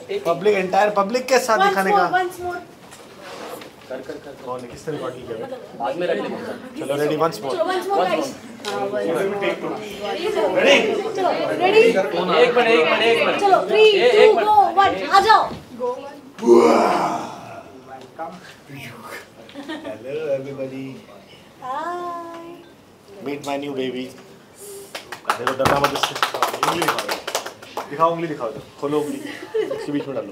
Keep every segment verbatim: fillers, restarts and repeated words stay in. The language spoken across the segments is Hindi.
पब्लिक एंटायर पब्लिक के साथ दिखाने का। कर कर कर कौन है किसने रिकॉर्ड किया? बाद में रख लेंगे। चलो ready once more. Ready ready एक मिनट एक मिनट एक मिनट चलो थ्री टू गो वन आ जाओ। Hello everybody, hi meet my new baby. देखो डरना मत इससे। उंगली दिखाओ, दिखाओ उंगली दिखाओ, खोलो उंगली, इसके बीच में डालो।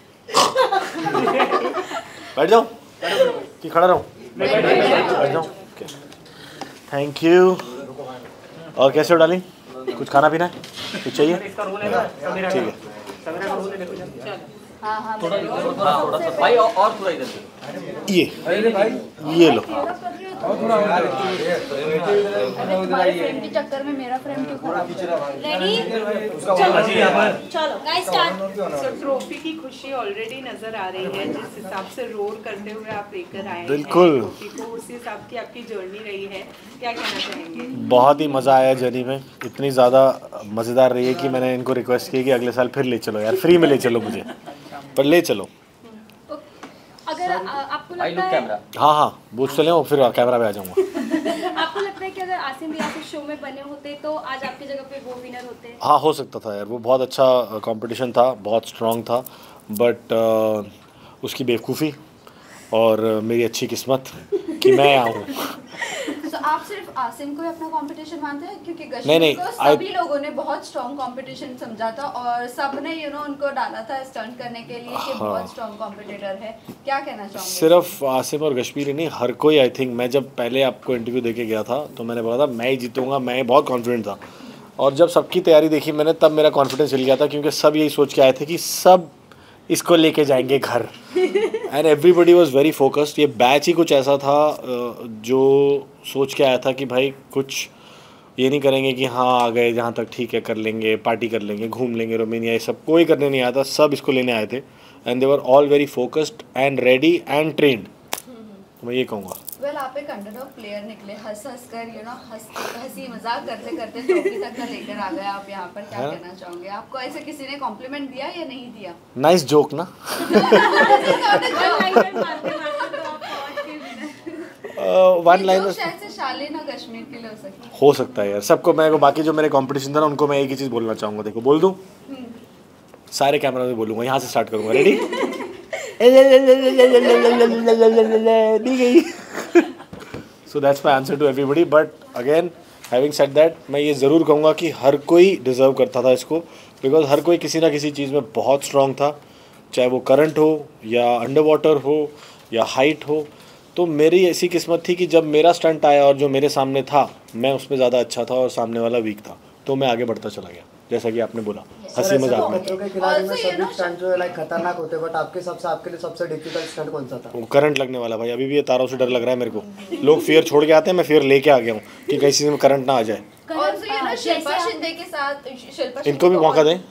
बैठ जाओ कि खड़ा रहो? बैठ जाओ। Thank you. और कैसे हो डार्लिंग? कुछ खाना पीना है? कुछ चाहिए? ठीक है। हाँ हाँ थोड़ा थोड़ा थोड़ा सा भाई और और थोड़ा इधर से। ये ये लो। फ्रेम के चक्कर में मेरा फ्रेम क्यों खराब? रेडी चलो गाइस स्टार्ट। सो ट्रॉफी की खुशी ऑलरेडी नजर आ रही है, जिस हिसाब से रोल करते हुए आप लेकर आए हैं बिल्कुल। ट्रॉफी को, उस हिसाब की आपकी जर्नी रही है, क्या कहना चाहेंगे? बहुत ही मज़ा आया जर्नी में, इतनी ज़्यादा मज़ेदार रही है कि मैंने इनको रिक्वेस्ट की कि अगले साल फिर ले चलो यार, फ्री में ले चलो मुझे, पर ले चलो। अगर आ, आपको भाई लगता लुक है कैमरा। हाँ हाँ बूझ चले हो, फिर कैमरा पे आ जाऊँगा। आपको लगता है कि अगर आसिम भैया इस शो में बने होते तो आज आपकी जगह पे वो विनर होते? हाँ हो सकता था यार, वो बहुत अच्छा कंपटीशन था, बहुत स्ट्रॉन्ग था, बट उसकी बेवकूफ़ी और मेरी अच्छी किस्मत कि मैं यहाँ हूँ। तो आप सिर्फ आसिम को ही अपना कंपटीशन मानते हैं? क्योंकि नहीं, गश्मीर नहीं, को I- सभी लोगों ने बहुत स्ट्रॉन्ग कंपटीशन समझा था और सब ने यू नो उनको डाला था स्टंट करने के लिए कि हाँ। बहुत स्ट्रॉन्ग कॉम्पिटिटर है। क्या कहना चाहोगे? सिर्फ आसिम और कश्मीरी नहीं, हर कोई आई थिंक, मैं जब पहले आपको इंटरव्यू देके गया था तो मैंने बोला था मैं ही जीतूंगा, मैं बहुत कॉन्फिडेंट था, और जब सबकी तैयारी देखी मैंने तब मेरा कॉन्फिडेंस हिल गया था, क्योंकि सब यही सोच के आए थे कि सब इसको लेके जाएंगे घर, and everybody was very focused. ये बैच ही कुछ ऐसा था जो सोच के आया था कि भाई कुछ ये नहीं करेंगे कि हाँ आ गए जहाँ तक ठीक है कर लेंगे, पार्टी कर लेंगे, घूम लेंगे रोमेनिया, ये सब कोई करने नहीं आया था, सब इसको लेने आए थे, and they were all very focused and ready and trained. मैं ये कहूँगा। वेल आप एक अंडरडॉग प्लेयर निकले, हंस हंस कर यू नो हंस हंसी मजाक करते करते ट्रॉफी तक का लेकर आ गए आप यहाँ पर। क्या हाँ? कहना चाहोगे? आपको ऐसे किसी ने कॉम्प्लीमेंट दिया या नहीं दिया? नाइस जोक ना। वन लाइन जो शायद से शालीन और कश्मीर के लिए हो सके। हो सकता है यार, सबको मैं बाकी जो मेरे कंपटीशन था ना उनको मैं एक ही चीज़ बोलना चाहूँगा, देखो बोल दूँ, सारे कैमरा में बोलूँगा, यहाँ से स्टार्ट करूँगा। रेडी? दी गई। So that's my answer to everybody, but again having said that मैं ये ज़रूर कहूँगा कि हर कोई डिज़र्व करता था इसको, बिकॉज हर कोई किसी ना किसी चीज़ में बहुत स्ट्रॉन्ग था, चाहे वो करंट हो या अंडर वाटर हो या हाइट हो। तो मेरी ऐसी किस्मत थी कि जब मेरा स्टंट आया और जो मेरे सामने था मैं उसमें ज़्यादा अच्छा था और सामने वाला वीक था, तो मैं आगे बढ़ता चला गया, जैसा कि आपने बोला हंसी मजाक में। खतरों के खिलाड़ी में सभी स्टंट जो है लाइक खतरनाक होते हैं, बट आपके हिसाब से आपके लिए सबसे डिफिकल्ट स्टंट कौन सा था? वो करंट लगने वाला भाई, अभी भी ये तारों से डर लग रहा है मेरे को। लोग फियर छोड़ के आते हैं, मैं फियर लेके आ गया हूँ कि कहीं चीज़ में करंट ना आ जाए। Also, you know, Shilpa Shinde के साथ शिल्पा इनको भी मौका दें।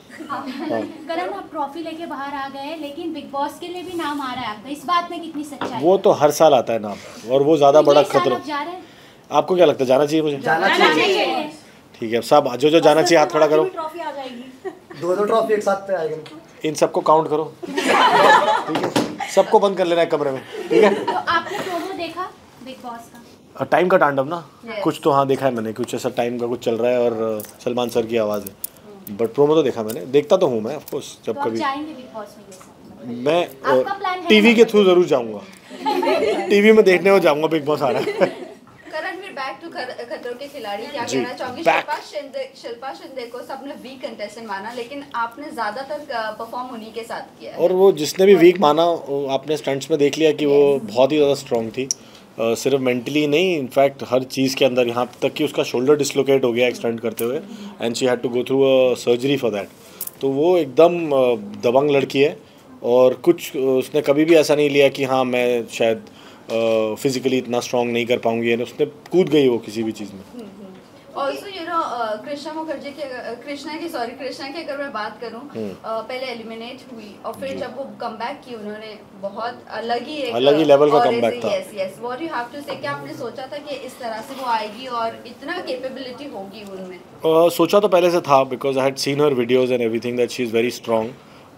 करण आप ट्रॉफी लेके बाहर आ गए, लेकिन बिग बॉस के लिए भी नाम आ रहा है आपका, इस बात में कितनी सच्चाई? वो तो हर साल आता है नाम, और वो ज़्यादा बड़ा खतरा। आप जा रहे हैं? आपको क्या लगता है, जाना चाहिए मुझे? जाना चाहिए। ठीक है, सब जो जो जाना चाहिए हाथ खड़ा करो। ट्रॉफी आ जाएगी। दो दो ट्रॉफी एक साथ आएगी। इन सबको काउंट करो, ठीक है, सबको बंद कर लेना है कमरे में, ठीक है। तो आपने प्रोमो देखा बिग बॉस का? टाइम का तांडव ना, Yes. कुछ तो हाँ देखा है मैंने, कुछ ऐसा टाइम का कुछ चल रहा है और सलमान सर की आवाज़ है, बट प्रोमो तो देखा मैंने, देखता तो हूँ मैं ऑफ कोर्स जब तो आप कभी। जाएंगे बिग बॉस में? ये सब मैं आपका plan है टीवी ना? के थ्रू ज़रूर जाऊँगा, टीवी में देखने को जाऊँगा बिग बॉस आ रहा है। करण फिर बैक टू खतरों के खिलाड़ी, क्या जी, कहना चाहोगे? back. शिल्पा शिंदे शिल्पा शिंदे को सबने वीक कंटेस्टेंट माना, लेकिन आपने ज्यादातर परफॉर्म उन्हीं के साथ किया है। और वो जिसने भी वीक माना, वो आपने स्टंट्स में देख लिया कि वो बहुत ही ज़्यादा स्ट्रॉन्ग थी, uh, सिर्फ मेंटली नहीं, इनफैक्ट हर चीज़ के अंदर, यहाँ तक कि उसका शोल्डर डिसलोकेट हो गया एक स्टंट करते हुए, and she had to go through a surgery for that. तो वो एकदम uh, दबंग लड़की है, और कुछ uh, उसने कभी भी ऐसा नहीं लिया कि हाँ मैं शायद फिजिकली uh, इतना स्ट्रॉन्ग नहीं कर पाऊंगी, उसने कूद गई वो किसी भी चीज़ में। Also you know Krishna Mukherjee के कृष्णा की सॉरी कृष्णा की अगर मैं बात करूं, पहले एलिमिनेट हुई और फिर जब वो कमबैक की उन्होंने बहुत अलग ही एक अलग ही लेवल का कमबैक था। Yes yes what you have to say, क्या आपने सोचा था कि इस तरह से वो आएगी और इतना कैपेबिलिटी होगी उनमें? uh, सोचा तो पहले से था, because I had seen her videos and everything that she is very strong,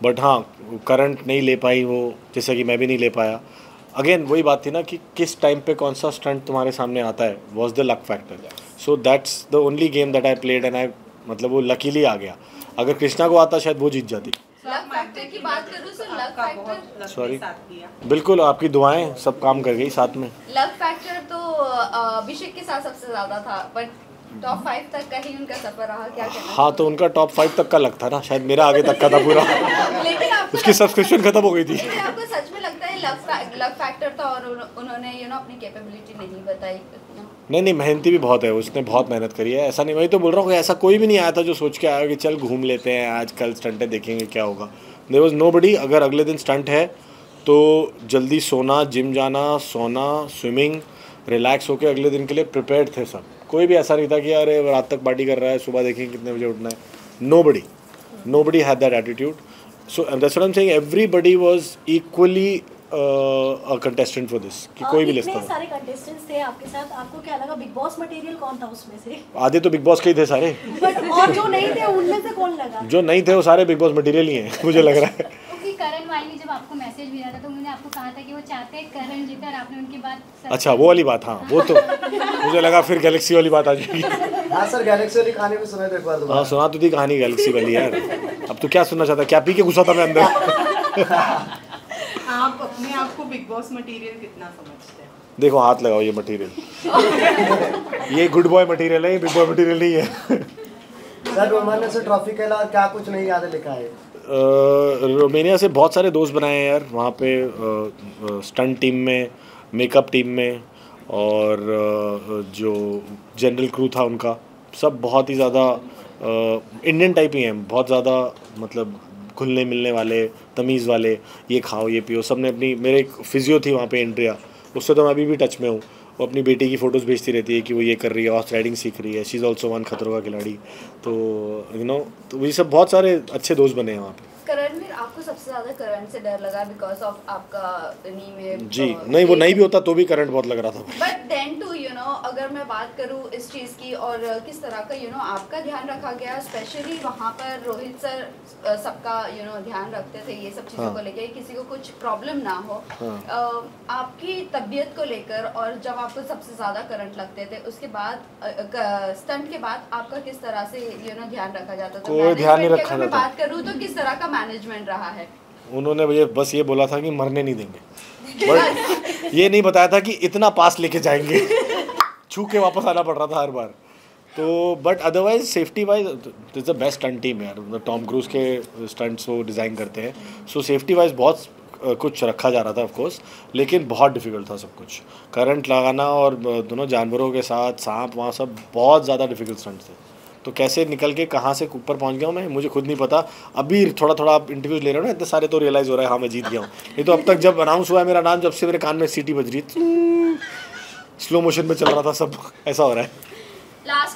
but हाँ करंट नहीं ले पाई वो, जैसे कि मैं भी नहीं ले पाया। अगेन वही बात थी ना कि किस टाइम पे कौन सा स्टंट तुम्हारे सामने आता है, was the luck factor. So that's the only game that I played and I मतलब वो लकीली आ गया। अगर कृष्णा को आता शायद वो जीत जाती। लक फैक्टर की बात करूँ तो लक फैक्टर सॉरी बिल्कुल आपकी दुआएं सब काम कर गई साथ में। लक फैक्टर तो अभिषेक के साथ सबसे ज्यादा था, बट टॉप फाइव तक का ही उनका सफर रहा। क्या कहना? हाँ तो उनका टॉप फाइव तक का लक था ना, शायद मेरा आगे तक का था पूरा। लेकिन आपको उसकी सब्सक्रिप्शन खत्म हो गई थी। लेकिन आपको सच में लगता है लक लक फैक्टर था और उन्होंने यू नो अपनी कैपेबिलिटी नहीं बताई? नहीं नहीं मेहनती भी बहुत है, उसने बहुत मेहनत करी है। ऐसा नहीं, वही तो बोल रहा हूँ, ऐसा कोई भी नहीं आया था जो सोच के आया कि चल घूम लेते हैं आज कल स्टंट देखेंगे क्या होगा। There was nobody. अगर अगले दिन स्टंट है तो जल्दी सोना, जिम जाना, सोना, स्विमिंग, रिलैक्स होकर अगले दिन के लिए प्रिपेयर्ड थे सब। कोई भी ऐसा नहीं था कि अरे रात तक पार्टी कर रहा है सुबह देखेंगे कितने बजे उठना है। Nobody nobody had that attitude. So that's what I am saying, everybody was equally a contestant for this कि कोई भी लिस्ट था। सारे कंटेस्टेंट्स थे आपके साथ, आपको क्या लगा बिग बॉस मटेरियल कौन था उसमें से? आधे तो बिग बॉस के ही थे सारे। बट और जो नहीं थे उनमें से कौन लगा? जो नहीं थे वो सारे बिग बॉस मटेरियल ही हैं मुझे लग रहा है। क्योंकि करण वाली जब आपको मैसेज भेजा था तो उन्होंने आपको कहा था कि वो चाहते हैं करण जीते और आपने उनकी बात। अच्छा वो वाली बात, हाँ वो तो मुझे लगा फिर गैलेक्सी वाली बात आ जाएगी। हाँ सर गैलेक्सी वाली कहानी भी सुना तो एक बार दोबारा। हाँ सुना तो थी कहानी गैलेक्सी वाली यार। अब तो क्या सुनना चाहता, क्या पी के घुसा था मैं अंदर। आप अपने आप को बिग बॉस मटेरियल कितना समझते हैं? देखो हाथ लगाओ, ये मटेरियल ये गुड बॉय मटेरियल है, ये बिग बॉय मटेरियल नहीं है। सर रोमानिया से ट्रॉफी के अलावा क्या कुछ नहीं याद लिखा है? रोमानिया से बहुत सारे दोस्त बनाए हैं यार वहाँ पे, स्टंट टीम में, मेकअप टीम में, और uh, जो जनरल क्रू था उनका, सब बहुत ही ज़्यादा इंडियन टाइप ही हैं, बहुत ज़्यादा मतलब घुलने मिलने वाले, तमीज़ वाले, ये खाओ ये पियो। सब ने अपनी, मेरे एक फिजियो थी वहाँ पे एंड्रिया, उससे तो मैं अभी भी टच में हूँ। वो अपनी बेटी की फ़ोटोज़ भेजती रहती है कि वो ये कर रही है, हॉर्स राइडिंग सीख रही है, शी इज़ ऑल्सो वन खतरों का खिलाड़ी। तो यू नो तो वही सब बहुत सारे अच्छे दोस्त बने हैं वहाँ पे। करण, आपको सबसे ज्यादा करंट से डर लगा बिकॉज ऑफ आपका नी में? जी नहीं, वो नहीं भी होता तो भी करंट बहुत लग रहा था। But then too you know अगर मैं बात करूँ इस चीज़ की और किस तरह का यू नो आपका ध्यान रखा गया, स्पेशली वहाँ पर रोहित सर सबका यू नो ध्यान रखते थे ये सब चीज़ों हाँ। को लेकर, किसी को कुछ प्रॉब्लम ना हो। हाँ। आपकी तबीयत को लेकर और जब आपको सबसे ज़्यादा करंट लगते थे उसके बाद स्टंट के बाद आपका किस तरह से यू नो ध्यान रखा जाता था? कोई ध्यान नहीं रखा मैं जाता। बात करूँ तो किस तरह का मैनेजमेंट रहा है? उन्होंने मुझे बस ये बोला था कि मरने नहीं देंगे, बट ये नहीं बताया था कि इतना पास लेके जाएंगे। छू के वापस आना पड़ रहा था हर बार। तो but otherwise safety wise is the best stunt team यार, टॉम क्रूज के स्टंट्स वो डिज़ाइन करते हैं। सो सेफ्टी वाइज बहुत कुछ रखा जा रहा था ऑफ कोर्स, लेकिन बहुत डिफ़िकल्ट था सब कुछ। करंट लगाना और दोनों जानवरों के साथ सांप, वहाँ सब बहुत ज़्यादा डिफ़िकल्ट स्टंट्स थे। तो कैसे निकल के कहाँ से ऊपर पहुँच गया हूँ मैं, मुझे खुद नहीं पता। अभी थोड़ा थोड़ा आप इंटरव्यूज ले रहे हो ना इतने सारे, तो रियलाइज़ हो रहा है हाँ मैं जीत गया हूँ। नहीं तो अब तक जब अनाउंस हुआ है मेरा नाम, जब से मेरे कान में सीटी बज रही, स्लो मोशन में चल रहा था सब, ऐसा हो रहा है। लास्ट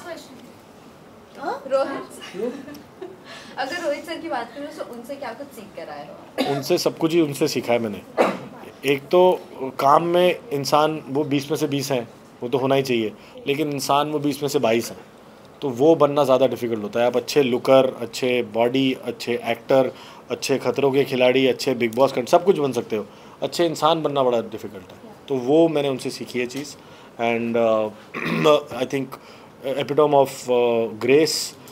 क्वेश्चन रोहित, अगर रोहित सर की बात करूँ तो उनसे क्या कुछ सीख कर आए हो? उनसे सब कुछ ही उनसे सीखा है मैंने। एक तो काम में इंसान वो बीस में से बीस हैं, वो तो होना ही चाहिए, लेकिन इंसान वो बीस में से बाईस हैं, तो वो बनना ज़्यादा डिफ़िकल्ट होता है। आप अच्छे लुकर, अच्छे बॉडी, अच्छे एक्टर, अच्छे खतरों के खिलाड़ी, अच्छे बिग बॉस कंट सब कुछ बन सकते हो, अच्छे इंसान बनना बड़ा डिफ़िकल्ट है। तो वो मैंने उनसे सीखी है चीज़। And I think epitome of grace,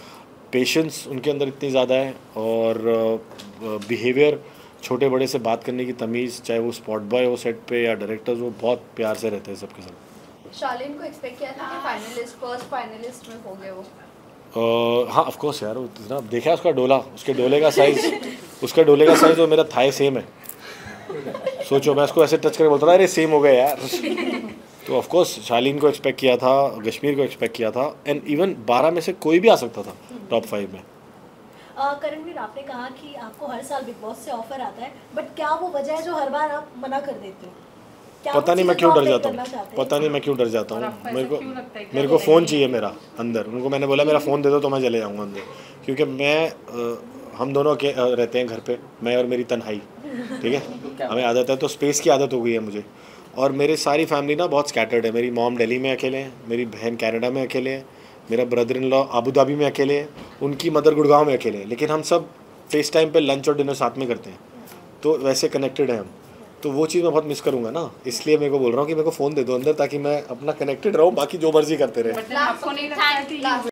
patience उनके अंदर इतनी ज़्यादा है, और बिहेवियर, छोटे बड़े से बात करने की तमीज़, चाहे वो स्पॉट बॉय हो सेट पे या डायरेक्टर्स, वो बहुत प्यार से रहते हैं सबके साथ। शालीन को एक्सपेक्ट किया था कि फाइनलिस्ट, फर्स्ट फाइनलिस्ट में हो गए वो? uh, हाँ ऑफ कोर्स यार, इतना देखा उसका डोला, उसके डोले का साइज़ उसका डोले का साइज़ और मेरा थाई सेम है। सोचो मैं उसको ऐसे टच करके बोलता था अरे सेम हो गया यार। तो ऑफ कोर्स शालीन को एक्सपेक्ट किया था, कश्मीर को एक्सपेक्ट किया था, एंड इवन बारह में से कोई भी आ सकता था टॉप फाइव में। करणवीर, आपने कहा कि आपको हर साल बिग बॉस से ऑफर आता है, बट क्या वो वजह है जो हर बार आप मना कर देते हो? पता नहीं मैं क्यों डर जाता हूँ, पता नहीं मैं क्यों डर जाता हूँ। मेरे को मेरे को फ़ोन चाहिए मेरा अंदर। उनको मैंने बोला मेरा फ़ोन दे दो तो मैं चले जाऊँगा अंदर, क्योंकि मैं आ, हम दोनों के रहते हैं घर पे, मैं और मेरी तन्हाई, ठीक है, हमें आदत है, तो स्पेस की आदत हो गई है मुझे। और मेरी सारी फैमिली ना बहुत स्कैटर्ड है। मेरी मॉम दिल्ली में अकेले हैं, मेरी बहन कनाडा में अकेले हैं, मेरा brother in law Abu Dhabi में अकेले हैं, उनकी मदर गुड़गांव में अकेले हैं, लेकिन हम सब फेस टाइम पे लंच और डिनर साथ में करते हैं, तो वैसे कनेक्टेड हैं हम। तो वो चीज़ मैं बहुत मिस करूँगा ना, इसलिए मेरे को बोल रहा हूँ कि मेरे को फ़ोन दे दो अंदर, ताकि मैं अपना कनेक्टेड रहूँ, बाकी जो मर्जी करते रहे। बट आपको नहीं लगता कि